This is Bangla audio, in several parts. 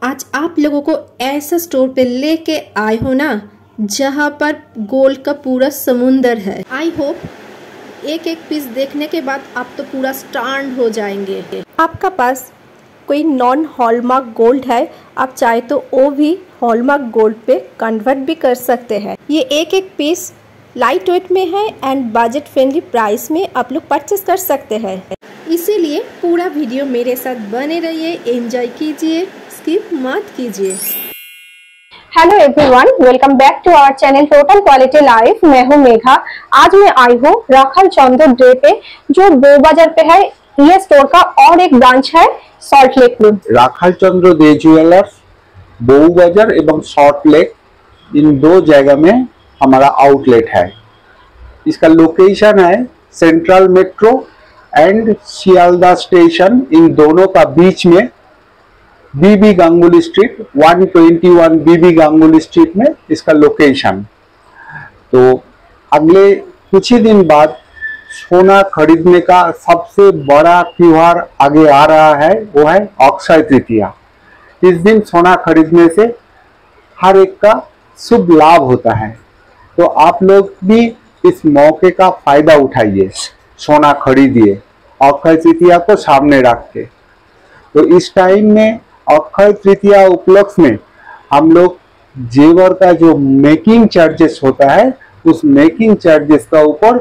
आज आप लोगों को ऐसा स्टोर पे लेके आए हो ना जहाँ पर गोल्ड का पूरा समुंदर है। आई होप एक एक पीस देखने के बाद आप तो पूरा स्टन्ड हो जाएंगे। आपका पास कोई नॉन हॉलमार्क गोल्ड है, आप चाहे तो वो भी हॉलमार्क गोल्ड पे कन्वर्ट भी कर सकते हैं। ये एक एक पीस लाइट वेट में है एंड बजट फ्रेंडली प्राइस में आप लोग परचेस कर सकते हैं। इसीलिए पूरा वीडियो मेरे साथ बने रहिए, एंजॉय कीजिए, स्किप मत कीजिए। Hello everyone, welcome back to our channel total quality life. मैं हूं मेघा। आज मैं आई हूं राखल चंद्र डे पे, जो बो बाजार पे है। ये स्टोर का और एक ब्रांच है सॉल्ट लेक में। राखल चंद्र दे ज्वेलर्स बो बाजार एवं सॉल्ट लेक, इन दो जगह में हमारा आउटलेट है। इसका लोकेशन है central metro and Sealdah station, इन दोनों का बीच में BB Ganguly street 121 BB Ganguly street में इसका लोकेशन। तो अगले कुछ ही दिन बाद सोना खरीदने का सबसे बड़ा त्योहार आगे आ रहा है, वो है अक्षय तृतीया। इस दिन सोना खरीदने से हर एक का शुभ लाभ होता है, तो आप लोग भी इस मौके का फायदा उठाइए, सोना खरीदिए अक्षय तृतीया को सामने रख के। तो इस टाइम में अक्षय तृतीया उपलक्ष्य में हम लोग जेवर का जो मेकिंग चार्जेस होता है, उस मेकिंग चार्जेस का ऊपर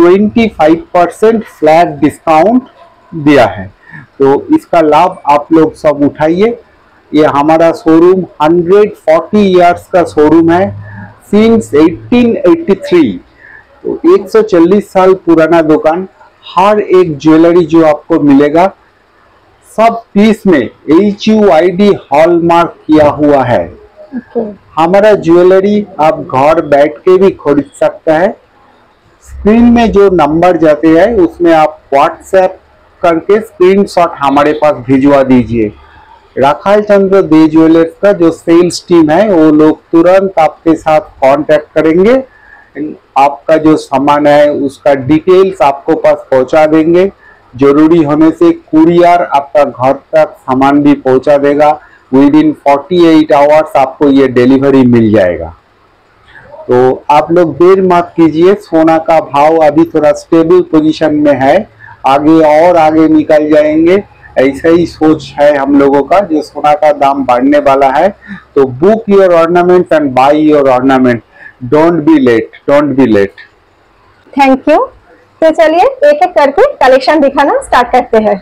25% फ्लैट डिस्काउंट दिया है। तो इसका लाभ आप लोग सब उठाइए। ये हमारा शोरूम 140 इयर्स का शोरूम है, सिंस 1883। तो 140 साल पुराना दुकान। हर एक ज्वेलरी जो आपको मिलेगा सब पीस में HUID हॉलमार्क किया हुआ है। हमारा ज्वेलरी आप घर बैठ के भी खरीद सकता है। स्क्रीन में जो नंबर जाते हैं उसमें आप व्हाट्सएप करके स्क्रीनशॉट हमारे पास भिजवा दीजिए। राखल चंद्र दे ज्वेलर्स का जो सेल्स टीम है वो लोग तुरंत आपके साथ कांटेक्ट करेंगे। आपका जो सामान है उसका डिटेल्स आपको पास पहुंचा देंगे। जरूरी होने से कुरियर आपका घर तक सामान भी पहुंचा देगा। विद इन 48 आवर्स आपको ये डिलीवरी मिल जाएगा। तो आप लोग देर मत कीजिए। सोना का भाव अभी थोड़ा स्टेबल पोजीशन में है, आगे और आगे निकल जाएंगे, ऐसा ही सोच है हम लोगों का। जो सोना का दाम बढ़ने वाला है, तो book your ornament and buy your ornament. Don't be late, don't be late. Thank you. तो चलिए एक एक करके कलेक्शन दिखाना स्टार्ट करते हैं।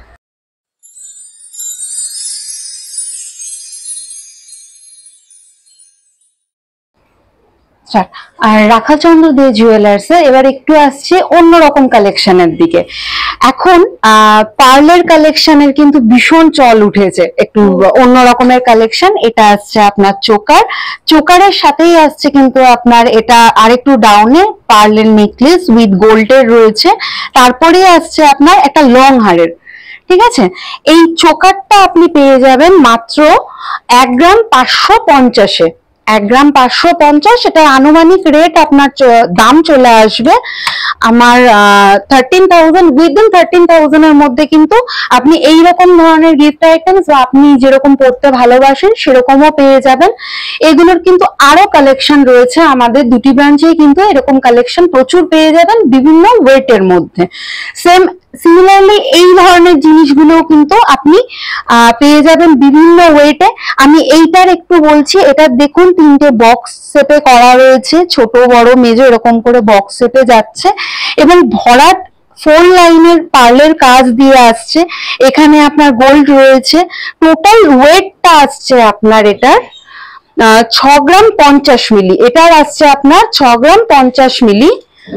আর রাখাল চন্দ্র দে জুয়েলার্স এবার একটু আসছে অন্যরকম কালেকশনের দিকে। এখন পার্লের কালেকশনের কিন্তু ভীষণ চল উঠেছে, একটু অন্য রকমের কালেকশন। এটা আসছে আপনার চোকারের সাথেই আসছে কিন্তু আপনার এটা আরেকটু ডাউনে পার্লের নেকলেস উইথ গোল্ডের রয়েছে। তারপরে আসছে আপনার একটা লং হারের, ঠিক আছে। এই চোকারটা আপনি পেয়ে যাবেন মাত্র 1 গ্রাম 550-এ। 1 গ্রাম 550, এটা আনুমানিক রেট আপনার দাম চলে আসবে আমার 13,000। উইদিন 13,000 এর মধ্যে কিন্তু আপনি এই রকম ধরনের গিফট আইটেমস বা আপনি যেরকম পড়তে ভালোবাসেন সেরকমও পেয়ে যাবেন। এগুলোর কিন্তু আরো কালেকশন রয়েছে, আমাদের দুটি ব্রাঞ্চেই কিন্তু এরকম কালেকশন প্রচুর পেয়ে যাবেন বিভিন্ন ওয়েটের মধ্যে। সিমিলারলি এই ধরনের জিনিসগুলো কিন্তু আপনি পেয়ে যাবেন বিভিন্ন ওয়েটে। আমি এইটার একটু বলছি, এটা দেখুন 3টে বক্স শেপে করা রয়েছে, ছোট বড় মেজো এরকম করে বক্স শেপে যাচ্ছে এবং ভরাট 4 লাইনের পার্লের কাজ দিয়ে আসছে। এখানে আপনার গোল্ড রয়েছে। টোটাল ওয়েটটা আসছে আপনার এটার 6 গ্রাম 50 মিলি। এটার আসছে আপনার 6 গ্রাম 50 মিলি।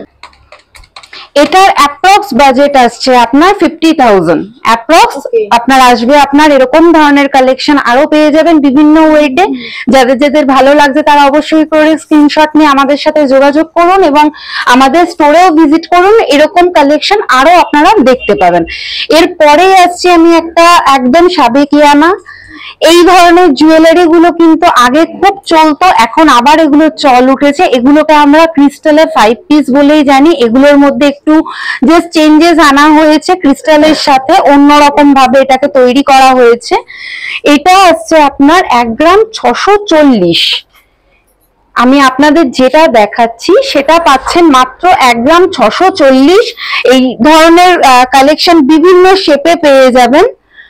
এটার অ্যাপ্রক্স বাজেট আসছে আপনার 50,000 অ্যাপ্রক্স। আপনার আসবে আপনার এরকম ধরনের কালেকশন আরো পেয়ে যাবেন বিভিন্ন ওয়েটে। যাদের ভালো লাগছে তারা অবশ্যই করে স্ক্রিনশট নিয়ে আমাদের সাথে যোগাযোগ করুন এবং আমাদের স্টোরেও ভিজিট করুন। এরকম কালেকশন আরো আপনারা দেখতে পাবেন। এরপরে আসছে আমি একটা একদম সাবেকিয়ানা। এই ধরনের জুয়েলারি গুলো কিন্তু আগে খুব চলতো, এখন আবার এগুলো চল উঠেছে। এগুলোকে আমরা ক্রিস্টালের 5 পিস বলেই জানি। এগুলোর মধ্যে একটু জাস্ট চেঞ্জেস আনা হয়েছে, ক্রিস্টালের সাথে অন্যরকম ভাবে এটাকে তৈরি করা হয়েছে। এটা আসছে আপনার 1 গ্রাম 640। আমি আপনাদের যেটা দেখাচ্ছি সেটা পাচ্ছেন মাত্র 1 গ্রাম 640। এই ধরনের কালেকশন বিভিন্ন শেপে পেয়ে যাবেন।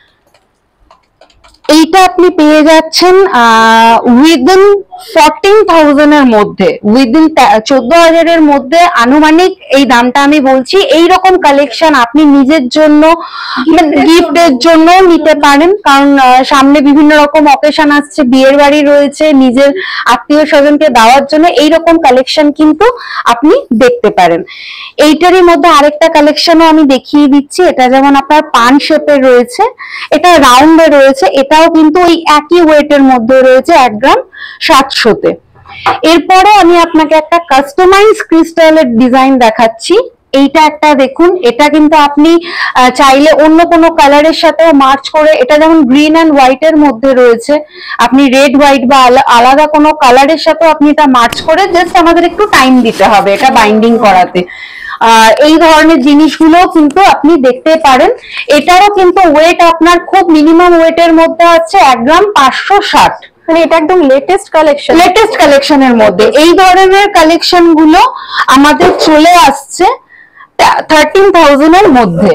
এইটা আপনি পেয়ে যাচ্ছেন উইদিন 14,000 এর মধ্যে, উইদিন 14,000 এর মধ্যে আনুমানিক এই দামটা আমি বলছি। এইরকম কালেকশন আপনি নিজের জন্য গিফটের জন্য নিতে পারেন, কারণ সামনে বিভিন্ন রকম অকেশন আসছে, বিয়ের বাড়ি রয়েছে, নিজের আত্মীয় স্বজনকে দেওয়ার জন্য এইরকম কালেকশন কিন্তু আপনি দেখতে পারেন। এইটারই মধ্যে আরেকটা কালেকশনও আমি দেখিয়ে দিচ্ছি। এটা যেমন আপনার পান শেপের রয়েছে, এটা রাউন্ডে রয়েছে, এটাও কিন্তু ওই একই ওয়েটের মধ্যে রয়েছে 1 গ্রাম 700-তে। এরপরে আমি আপনাকে একটা কাস্টমাইজ ক্রিস্টালের ডিজাইন দেখাচ্ছি। এইটা একটা দেখুন, এটা কিন্তু আপনি চাইলে অন্য কোনো কালারের সাথেও মার্চ করে, এটা যেমন গ্রিন অ্যান্ড হোয়াইট এর মধ্যে রয়েছে, আপনি রেড হোয়াইট বা আলাদা কোনো কালারের সাথেও আপনি এটা মার্চ করে, জাস্ট আমাদের একটু টাইম দিতে হবে এটা বাইন্ডিং করাতে। এই ধরনের জিনিসগুলো কিন্তু আপনি দেখতে পারেন। এটারও কিন্তু ওয়েট আপনার খুব মিনিমাম ওয়েটের মধ্যে আছে 1 গ্রাম 560। মানে এটা একদম লেটেস্ট কালেকশনের মধ্যে এই ধরনের কালেকশন গুলো আমাদের চলে আসছে 13,000 এর মধ্যে।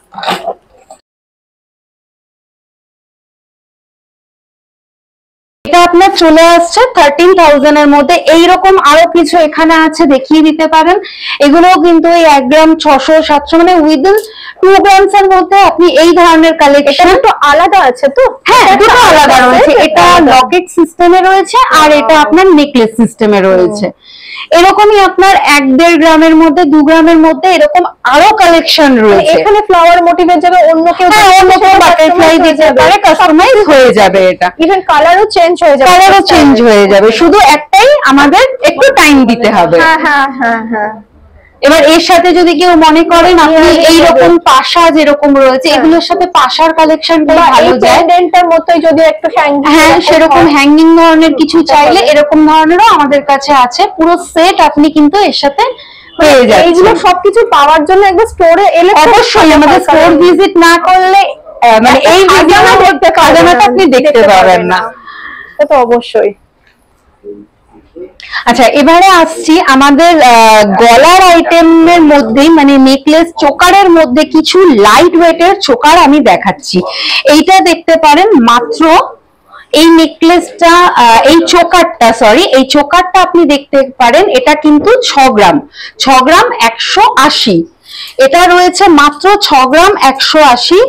এটা আপনার চলে আসছে 13,000 এর মধ্যে। এইরকম আরো কিছু এখানে আছে, দেখিয়ে দিতে পারেন। এগুলোও কিন্তু এই 1 গ্রাম 600-700, মানে উইদিন 2 গ্রামস এর মধ্যে আপনি এই ধরনের কালেকশন। একটু আলাদা আছে তো? হ্যাঁ, দুটো আলাদা রয়েছে। এটা লকেট সিস্টেমে রয়েছে আর এটা আপনার নেকলেস সিস্টেমে রয়েছে। এরকমই আপনার 1-1.5 গ্রামের মধ্যে, 2 গ্রামের মধ্যে এরকম আরো কালেকশন রয়েছে। এখানে ফ্লাওয়ার মোটিভের জায়গায় অন্য কেউ বাটারফ্লাই দিতে পারে, কাস্টমাইজ হয়ে যাবে। এটা ইভেন কালারও চেঞ্জ হয়ে যাবে, শুধু একটাই আমাদের একটু টাইম দিতে হবে। হ্যাঁ। এবার এর সাথে যদি কেউ মনে করেন আপনি এইরকম পাশা যেরকম রয়েছে, এগুলোর সাথে পাশার কালেকশনটাই ভালো যায়, পেন্ডেন্টের মতোই যদি একটু হ্যাঁ সেরকম হ্যাঙ্গিং ধরনের কিছু চাইলে এরকম ধরনেরও আমাদের কাছে আছে। পুরো সেট আপনি কিন্তু এর সাথে পেয়ে যাবেন। এইগুলো সবকিছু পাওয়ার জন্য একবার স্টোরে এলে অবশ্যই, আমাদের স্টোর ভিজিট না করলে মানে এই খাজানাটা আপনি দেখতে পারবেন না। তো অবশ্যই। আচ্ছা, এবারে আসছি আমাদের গলার আইটেমের মধ্যে, মানে নেকলেস চোকারের মধ্যে কিছু লাইট ওয়েটের চোকার আমি দেখাচ্ছি। এইটা দেখতে পারেন মাত্র এই নেকলেসটা, এই চোকারটা আপনি দেখতে পারেন, এটা কিন্তু 6 গ্রাম 180। এটা রয়েছে মাত্র 6 গ্রাম 180।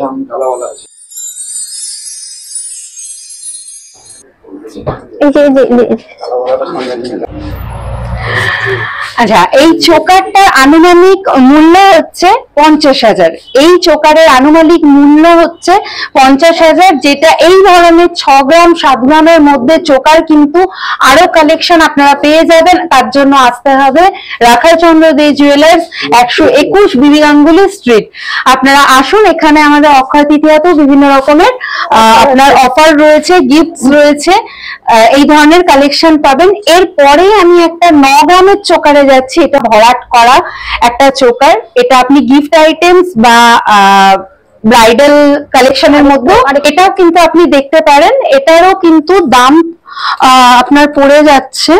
আচ্ছা, এই চোকারটার আনুমানিক মূল্য হচ্ছে 50,000। এই চোকারের আনুমানিক মূল্য হচ্ছে 50,000, যেটা এই ধরনের 6 গ্রাম 7 গ্রামের মধ্যে চোকার কিন্তু আরো কালেকশন আপনারা পেয়ে যাবেন। তার জন্য আসতে হবে রাখাল চন্দ্র দে জুয়েলার্স, 121 বিবি গাঙ্গুলি স্ট্রিট। আপনারা আসুন, এখানে আমাদের অক্ষয় তৃতীয়াতেও বিভিন্ন রকমের আপনার অফার রয়েছে, গিফটস রয়েছে, এই ধরনের কালেকশন পাবেন। এরপরেই আমি একটা 9 গ্রামের চোকারে যাচ্ছি। এটা ভরাট করা একটা চোকার, এটা আপনি গিফট আইটেমস বা ব্রাইডাল কালেকশনের মধ্যে এটাও কিন্তু আপনি দেখতে পারেন। এটারও কিন্তু দাম আপনার পড়ে যাচ্ছে,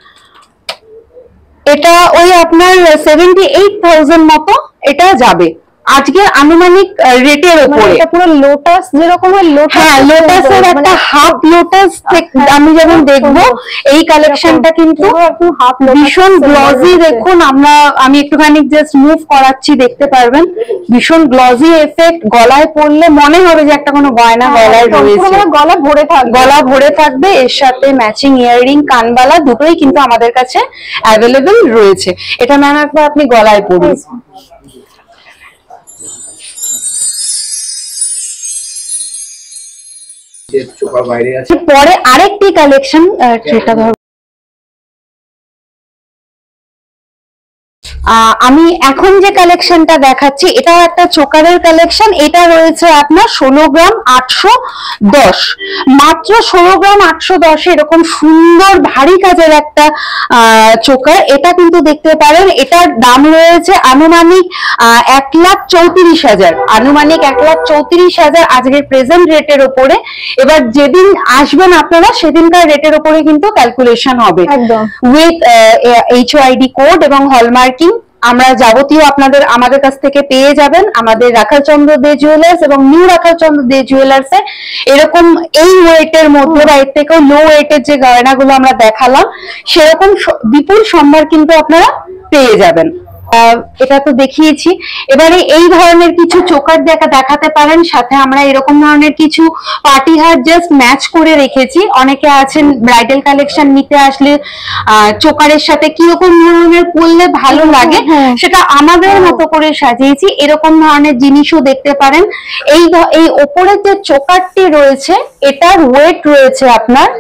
এটা ওই আপনার 78,000 মতো এটা যাবে আজকের আনুমানিক রেটের উপরে। এটা পুরো লোটাস যেরকম হয়, লোটাসের একটা হাফ লোটাস আমি যেমন দেখবো, এই কালেকশনটা কিন্তু ভীষণ গ্লজি। দেখুন, আমি একটুখানি জাস্ট মুভ করাচ্ছি, দেখতে পারবেন ভীষণ গ্লজি এফেক্ট। গলায় পরলে মনে হবে যে একটা কোনো গয়না গলায় রয়েছে, গলা ভরে থাকবে। এর সাথে ম্যাচিং ইয়াররিং, কানবালা দুটোই কিন্তু আমাদের কাছে অ্যাভেলেবেল রয়েছে। এটা ম্যাম একবার আপনি গলায় পরুন। পরে আরেকটি কালেকশন, সেটা ধর আমি এখন যে কালেকশনটা দেখাচ্ছি এটাও একটা চোকারের কালেকশন। এটা রয়েছে আপনার 16 গ্রাম 810, মাত্র 16 গ্রাম 810 এরকম সুন্দর ভারী কাজের একটা চোকার। এটা কিন্তু দেখতে পারেন এটার দাম রয়েছে আনুমানিক 1,34,000, আনুমানিক 1,34,000 আজকের প্রেজেন্ট রেটের উপরে। এবার যেদিন আসবেন আপনারা সেদিনকার রেটের উপরে কিন্তু ক্যালকুলেশন হবে একদম উইথ HOID কোড এবং হলমার্কিং। আমরা যাবতীয় আমাদের কাছ থেকে পেয়ে যাবেন আমাদের রাখালচন্দ্র দে জুয়েলার্স এবং নিউ রাখালচন্দ্র দে জুয়েলার্স এ এরকম এই ওয়েটের মধ্যে বা এর থেকেও লো ওয়েটের যে গয়নাগুলো আমরা দেখালাম সেরকম বিপুল সম্ভার কিন্তু আপনারা পেয়ে যাবেন। এটা তো দেখিয়েছি, এবারে এই ধরনের কিছু চোকার দেখাতে পারেন। সাথে আমরা এরকম ধরনের কিছু পার্টি হার জাস্ট ম্যাচ করে রেখেছি। অনেকে আছেন ব্রাইডাল কালেকশন নিতে আসলে চোকারের সাথে কিরকম ধরনের পরলে ভালো লাগে সেটা আমাদের মতো করে সাজিয়েছি। এরকম ধরনের জিনিসও দেখতে পারেন। এই ওপরের যে চোকারটি রয়েছে এটার ওয়েট রয়েছে আপনার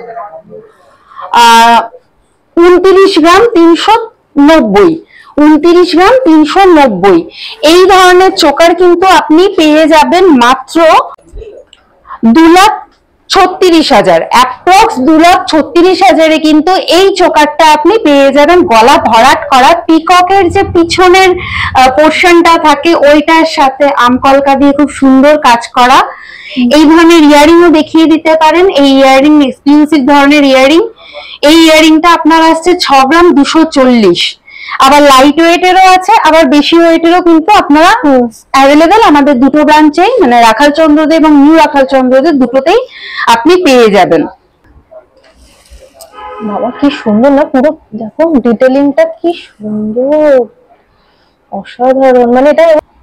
29 গ্রাম 390, 29 গ্রাম 390। এই ধরনের চোকার কিন্তু আপনি পেয়ে যাবেন মাত্র 2,36,000, অ্যাপ্রক্স 2,36,000 কিন্তু এই চোকারটা আপনি পেয়ে যাবেন। গলা ভরাট করা পিককের যে পিছনের পোর্শনটা থাকে ওইটার সাথে আমকলকা দিয়ে খুব সুন্দর কাজ করা। এই ধরনের ইয়ারিংও দেখিয়ে দিতে পারেন। এই ইয়ারিং এক্সক্লুসিভ ধরনের ইয়ারিং। এই ইয়ারিংটা আপনার আসছে 6 গ্রাম 240, আবার লাইট ওয়েটেরও আছে আবার বেশি ওয়েটেরও কিন্তু আপনারা অ্যাভেলেবেল আমাদের দুটো ব্রাঞ্চেই, মানে রাখালচন্দ্রদে এবং নিউ রাখালচন্দ্রদে দুটোতেই আপনি পেয়ে যাবেন। বাবা কি সুন্দর না, পুরো দেখো ডিটেলিংটা কি সুন্দর, অসাধারণ। মানে এটা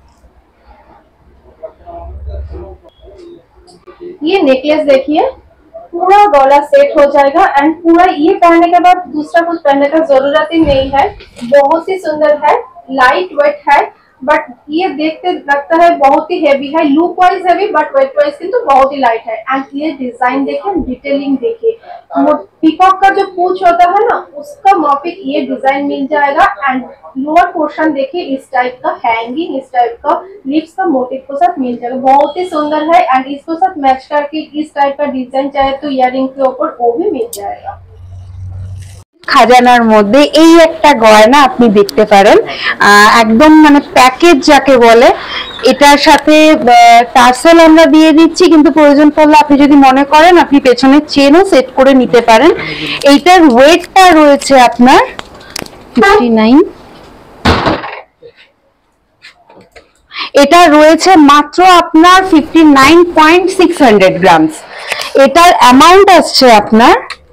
ये नेकलेस देखिए पूरा गला सेट हो जाएगा एंड पूरा ये पहनने के बाद दूसरा कुछ पहनने का जरूरत ही नहीं है। बहुत ही सुंदर है, लाइट वेट है, बट ये देखते लगता है बहुत ही हेवी है। Look wise heavy but weight wise किंतु बहुत ही लाइट है। एंड ये डिजाइन देखिए, डिटेलिंग देखिए, पीकॉक का जो पूंछ होता है ना उसका माफिक ये डिजाइन मिल जाएगा। एंड लोअर पोर्शन देखिए इस टाइप का हैंगिंग, इस टाइप का लिप्स का मोटिव के साथ मिल जाएगा, बहुत ही सुंदर है। एंड इसको साथ मैच करके इस टाइप का डिजाइन चाहे तो इयररिंग के ऊपर वो भी मिल जाएगा। খাজানার মধ্যে এই একটা গয়না আপনি দেখতে পারেন, একদম মানে প্যাকেজ যাকে বলে। এটার সাথে টার্সেল আমরা দিয়ে দিচ্ছি, কিন্তু প্রয়োজন পড়লে আপনি যদি মনে করেন আপনি পেছনের চেনও সেট করে নিতে পারেন। এইটার ওয়েটটা রয়েছে আপনার 59, এটা রয়েছে মাত্র আপনার 59.600 গ্রামস। এটার অ্যামাউন্ট আসছে আপনার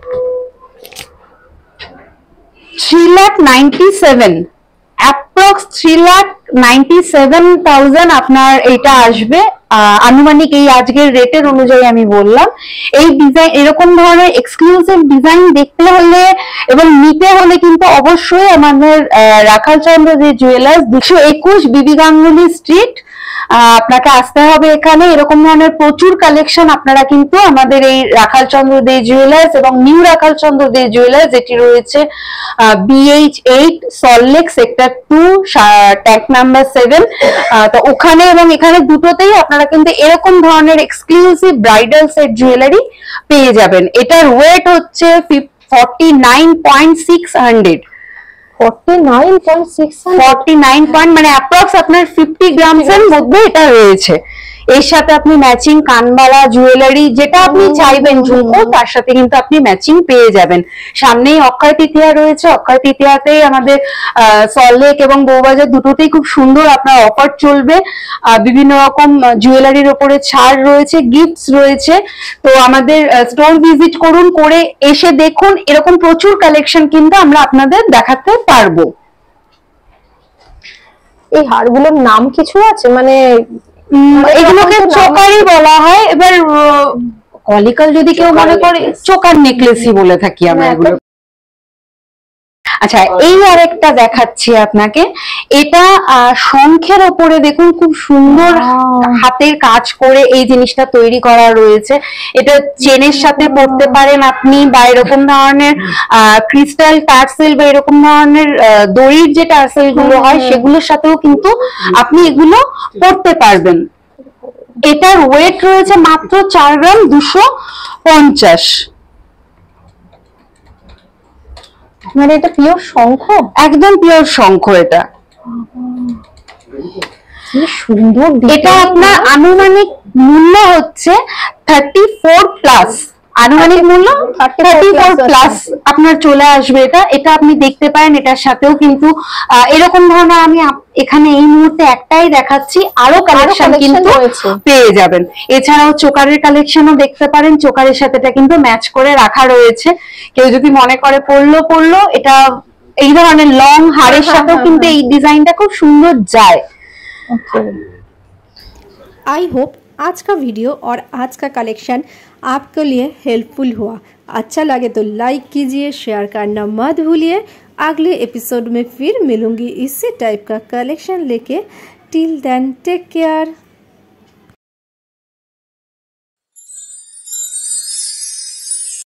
3,97,000, অ্যাপ্রক্স 3,97,000 আপনার এটা আসবে আনুমানিক। এই আজকের রেটের অনুযায়ী আমি বললাম। এই ডিজাইন এরকম ধরনের এক্সক্লুসিভ ডিজাইন দেখতে হলে এবং নিতে হলে কিন্তু অবশ্যই আমাদের রাখালচন্দ্র দে জুয়েলার্স 221 বিবি গাঙ্গুলি স্ট্রিট আপনাকে আসতে হবে। এখানে এরকম ধরনের প্রচুর কালেকশন আপনারা কিন্তু আমাদের এই রাখালচন্দ্র দে জুয়েলার্স এবং নিউ রাখালচন্দ্র দে জুয়েলার্স, যেটি রয়েছে BH8 Salt Lake sector 2 tank number 7, তো ওখানে এবং এখানে দুটোতেই আপনারা কিন্তু এরকম ধরনের এক্সক্লুসিভ ব্রাইডাল সেট জুয়েলারি পেয়ে যাবেন। এটার ওয়েট হচ্ছে 49.600, 49 মানে অ্যাপ্রক্স আপনার 50 গ্রামস এর মধ্যে এটা রয়েছে। এর সাথে আপনি ম্যাচিং কানবালা জুয়েলারি যেটা আপনি চাইবেন ঝুমকো তার সাথে কিন্তু আপনি ম্যাচিং পেয়ে যাবেন। সামনেই অক্ষয় তৃতীয়া রয়েছে, অক্ষয় তৃতীয়াতেই আমাদের সল্টলেক এবং বউবাজার দুটোতেই খুব সুন্দর আপনার অফার চলবে। বিভিন্ন রকম জুয়েলারির উপরে ছাড় রয়েছে, গিফটস রয়েছে। তো আমাদের স্টোর ভিজিট করুন, করে এসে দেখুন, এরকম প্রচুর কালেকশন কিন্তু আমরা আপনাদের দেখাতে পারবো। এই হারগুলোর নাম কিছু আছে? মানে এগুলোকে চোকারই বলা হয়। এবার কলিকাল যদি কেউ মনে করে চোকার নেকলেসই বলে থাকি আমরা এগুলো। আচ্ছা, এই আরেকটা দেখাচ্ছি আপনাকে। এটা শঙ্খের ওপরে দেখুন খুব সুন্দর হাতের কাজ করে এই জিনিসটা তৈরি করা রয়েছে। এটা চেনের সাথে পরতে পারেন আপনি, বা এরকম ধরনের ক্রিস্টাল টার্সেল বা এরকম ধরনের দড়ির যে টার্সেল গুলো হয় সেগুলোর সাথেও কিন্তু আপনি এগুলো পরতে পারবেন। এটার ওয়েট রয়েছে মাত্র 4 গ্রাম 250। মানে এটা পিওর শঙ্খ, একদম পিওর শঙ্খ। এটা কি সুন্দর। এটা আপনার আনুমানিক মূল্য হচ্ছে 34 প্লাস, আনুমানিক মূল্য 34 প্লাস আপনার চলে আসবে। এটা আপনি দেখতে পারেন। এটার সাথেও কিন্তু এরকম ধরনের আমি এখানে এই মুহূর্তে একটাই দেখাচ্ছি, আরো কালেকশন কিন্তু পেয়ে যাবেন। এছাড়াও চোকারের কালেকশনও দেখতে পারেন, চোকারের সাথে এটা কিন্তু ম্যাচ করে রাখা রয়েছে। কেউ যদি মনে করে পরলো এটা এই ধরনের লং হারের সাথেও কিন্তু এই ডিজাইনটা খুব সুন্দর যায়। आई होप आज का वीडियो और आज का कलेक्शन आपके लिए हेल्पफुल हुआ। अच्छा लगे तो लाइक कीजिए, शेयर करना मत भूलिए। अगले एपिसोड में फिर मिलूंगी इसी टाइप का कलेक्शन लेके। Till then take care.